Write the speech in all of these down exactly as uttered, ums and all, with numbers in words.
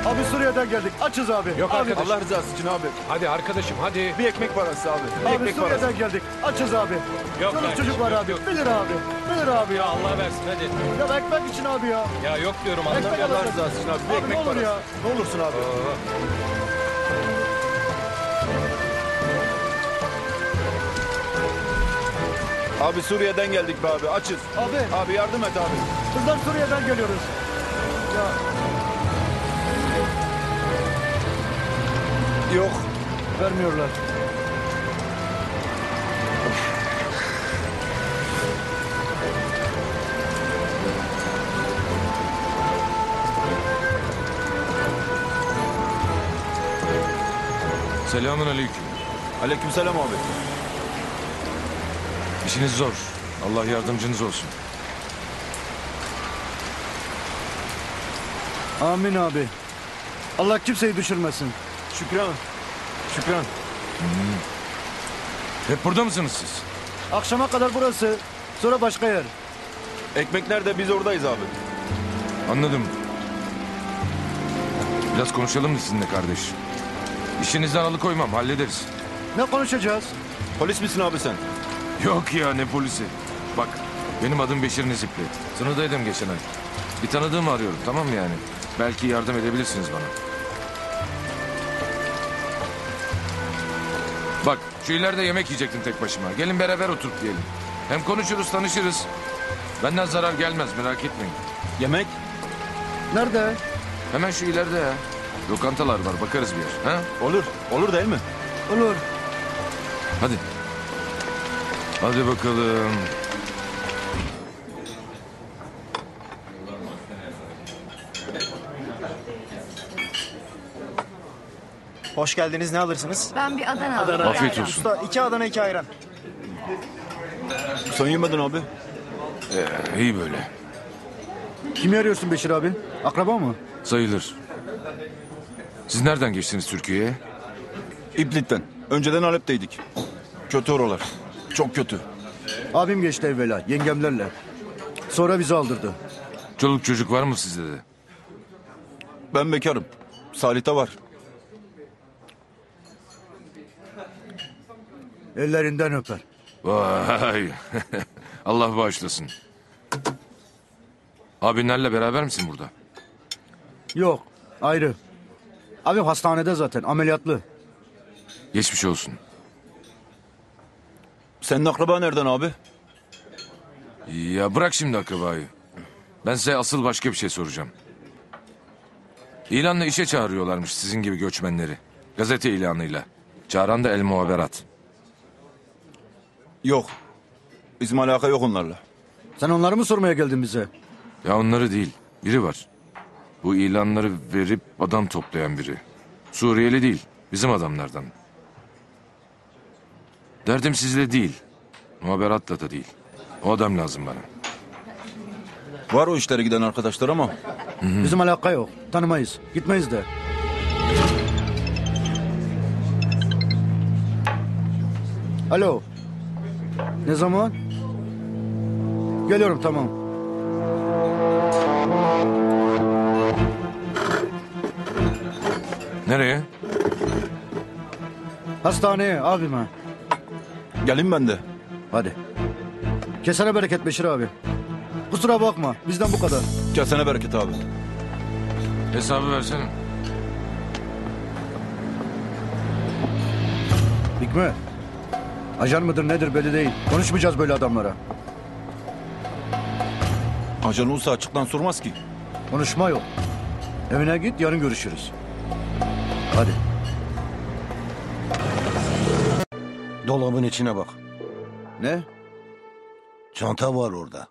Abi Suriye'den geldik. Açız abi. Yok abi. arkadaş. Allah rızası için abi. Hadi arkadaşım hadi. Bir ekmek parası abi. Bir Abi ekmek Suriye'den parası. geldik. Açız abi. Yok Çoluk kardeşim, çocuk var yok, abi. yok. Bilir abi. Bilir abi Ya ya. Allah versin hadi. Ya ekmek için abi ya. Ya yok diyorum Ekmek anlamıyorum. Allah alacağız. rızası için abi. Bir Abi ne ekmek olur parası. ya. Ne olursun abi. Abi Suriye'den geldik be abi. Açız. Abi Abi yardım et abi. kızlar Suriye'den geliyoruz. Ya Yok. vermiyorlar. Selamun aleyküm. Aleykümselam abi. İşiniz zor. Allah yardımcınız olsun. Amin abi. Allah kimseyi düşürmesin. Şükran. Şükran. Hep burada mısınız siz? Akşama kadar burası. Sonra başka yer. Ekmek nerede? Biz oradayız abi. Anladım. Biraz konuşalım mı sizinle kardeş? İşinizden alıkoymam, hallederiz. Ne konuşacağız? Polis misin abi sen? Yok ya, ne polisi. Bak, benim adım Beşir Nezipli. Sınırdaydım geçen ay. Bir tanıdığımı arıyorum, tamam mı yani? Belki yardım edebilirsiniz bana. Bak, şu ileride yemek yiyecektim tek başıma. Gelin beraber oturup yiyelim. Hem konuşuruz, tanışırız. Benden zarar gelmez, merak etmeyin. Yemek? Nerede? Hemen şu ileride ya. Lokantalar var, bakarız bir yer. Ha? Olur. Olur değil mi? Olur. Hadi. Hadi bakalım. Hoş geldiniz. Ne alırsınız? Ben bir Adana alayım. Afiyet olsun. Usta iki Adana iki ayran. Sen yemedin abi. Ee, iyi böyle. Kimi arıyorsun Beşir abi? Akraba mı? Sayılır. Siz nereden geçtiniz Türkiye'ye? İplit'ten. Önceden Halep'teydik. Kötü oralar. Çok kötü. Abim geçti evvela yengemlerle. Sonra bizi aldırdı. Çoluk çocuk var mı sizde de? Ben bekarım. Salih'te var. Ellerinden öper. Vay. Allah bağışlasın. Abinlerle beraber misin burada? Yok ayrı. Abim hastanede zaten ameliyatlı. Geçmiş olsun. Senin akraba nereden abi? Ya bırak şimdi akrabayı. Ben size asıl başka bir şey soracağım. İlanla işe çağırıyorlarmış sizin gibi göçmenleri. Gazete ilanıyla. Çağıran da El Muhaberat. Yok. Bizim alaka yok onlarla. Sen onları mı sormaya geldin bize? Ya onları değil. Biri var. Bu ilanları verip adam toplayan biri. Suriyeli değil. Bizim adamlardan. Derdim sizle değil. Muhaberatla da değil. O adam lazım bana. Var o işlere giden arkadaşlar ama Bizim alaka yok. Tanımayız. Gitmeyiz de. Alo. Ne zaman? Geliyorum tamam. Nereye? Hastaneye abime. gelin ben de. Hadi. Kesene bereket Beşir abi. Kusura bakma bizden bu kadar. Kesene bereket abi. Hesabı versene. Hikmet. Ajan mıdır nedir belli değil. Konuşmayacağız böyle adamlara. Ajan olsa açıktan sormaz ki. Konuşma yok. Evine git yarın görüşürüz. Hadi. Dolabın içine bak. Ne? Çanta var orada.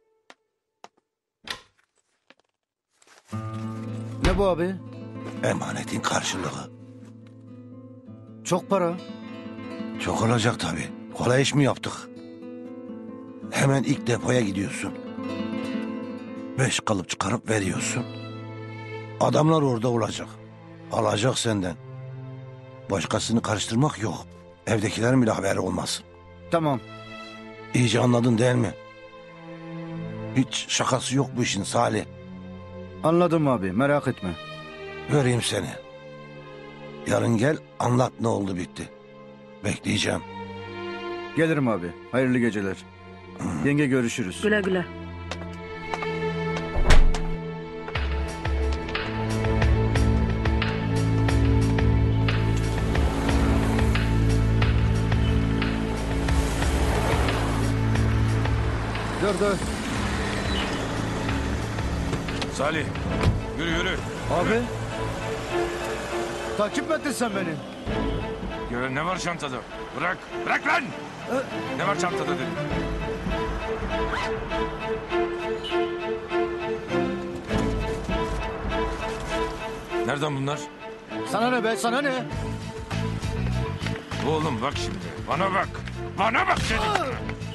Ne bu abi? Emanetin karşılığı. Çok para. Çok olacak tabii. Kolay iş mi yaptık? Hemen ilk depoya gidiyorsun. Beş kalıp çıkarıp veriyorsun. Adamlar orada olacak. Alacak senden. Başkasını karıştırmak yok. Evdekilerin bile haberi olmaz. Tamam. İyice anladın değil mi? Hiç şakası yok bu işin Salih. Anladım abi merak etme. Göreyim seni. Yarın gel anlat ne oldu bitti. Bekleyeceğim. Gelirim abi. Hayırlı geceler. Yenge görüşürüz. Güle güle. Dur dur. Salih yürü yürü. Abi. Takip mi ettin sen beni? Ya ne var çantada? Bırak. Bırak lan. Ne var çantada dedim. Nereden bunlar? Sana ne be sana ne? Oğlum bak şimdi. Bana bak. Bana bak dedim.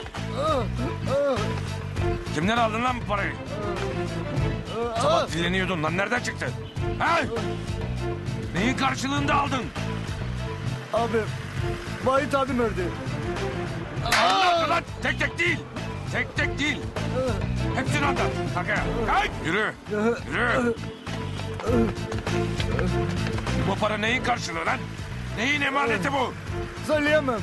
Kimden aldın lan bu parayı? Sabah dileniyordun lan. Nereden çıktı? Ha? Neyin karşılığında aldın? Abi. Vahit abim öldü. Anlat lan. Tek tek değil. Tek tek değil. Hepsini anlat. Arkaya. Kalk. Yürü. Yürü. Bu para neyin karşılığı lan? Neyin emaneti bu? Söyleyemem.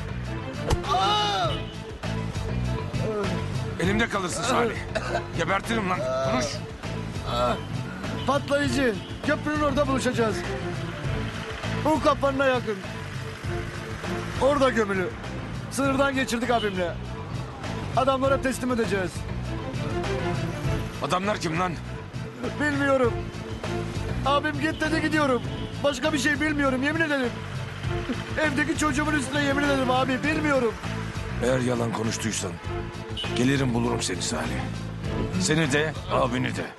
Elimde kalırsın Salih. Gebertirim lan. Konuş. Patlayıcı. Köprünün orada buluşacağız. Bu kapanına yakın. Orada gömülü. Sınırdan geçirdik abimle. Adamlara teslim edeceğiz. Adamlar kim lan? Bilmiyorum. Abim git dedi gidiyorum. Başka bir şey bilmiyorum yemin ederim. Evdeki çocuğumun üstüne yemin ederim abi bilmiyorum. Eğer yalan konuştuysan gelirim bulurum seni Salih. Seni de abini de.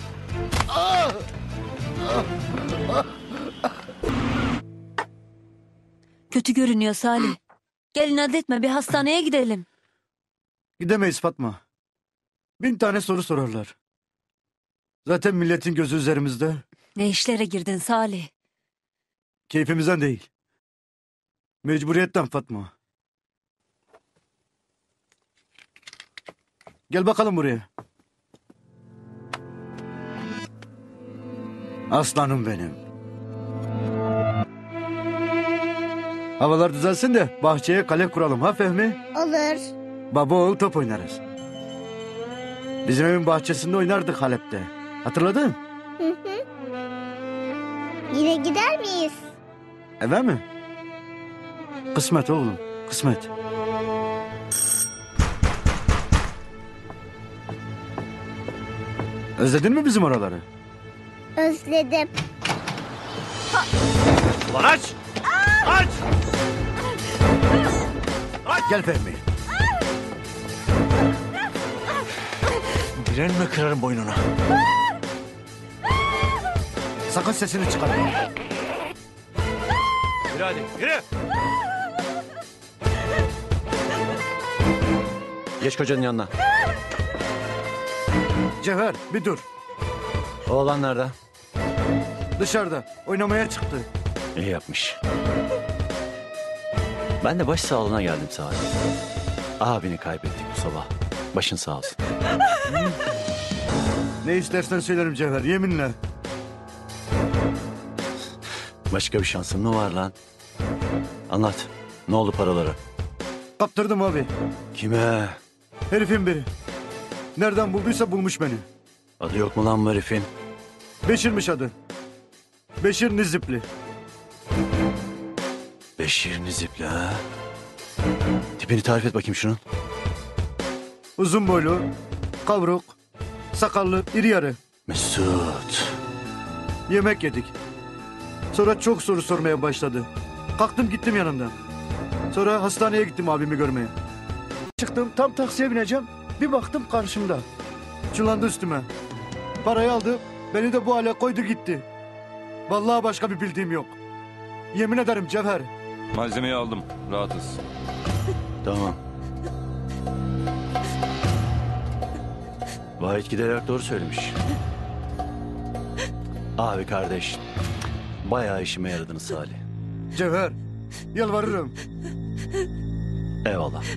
Kötü görünüyor Salih. Gel inat etme bir hastaneye gidelim. Gidemeyiz Fatma. Bin tane soru sorarlar. Zaten milletin gözü üzerimizde. Ne işlere girdin Salih? Keyfimizden değil. Mecburiyetten Fatma. Gel bakalım buraya. Aslanım benim. Havalar düzelsin de bahçeye kale kuralım ha Fehmi? Olur. Baba oğul top oynarız. Bizim evin bahçesinde oynardık Halep'te. Hatırladın? Yine gider miyiz? Eve mi? Kısmet oğlum, kısmet. Özledin mi bizim oraları? Özledim. Lan aç! Aç! Aç! Gel Fehmi. Direnme kırarım boynunu. Sakın sesini çıkarma. Yürü hadi yürü. Geç kocanın yanına. Cevher bir dur. Oğlan nerede? Dışarıda oynamaya çıktı. İyi yapmış. Ben de baş sağlığına geldim Salih. Abini kaybettik bu sabah. Başın sağ olsun. Ne istersen söylerim Cevher yeminle. Başka bir şansın mı var lan? Anlat. Ne oldu paraları? Kaptırdım abi. Kime? Herifin biri. Nereden bulduysa bulmuş beni. Adı yok mu lan bu herifin? Beşir'miş adı. Beşir Nizipli. Beşir Nizipli ha? Tipini tarif et bakayım şunun. Uzun boylu, kavruk, sakallı, iri yarı. Mesut. Yemek yedik. Sonra çok soru sormaya başladı. Kalktım gittim yanından. Sonra hastaneye gittim abimi görmeye. Çıktım tam taksiye bineceğim. Bir baktım karşımda. Çullandı üstüme. Parayı aldı. Beni de bu hale koydu gitti. Vallahi başka bir bildiğim yok. Yemin ederim Cevher. Malzemeyi aldım. Rahatız. Tamam. Vahit giderek doğru söylemiş. Abi kardeş. Bayağı işime yaradınız Salih. Cevher. Yalvarırım. Eyvallah.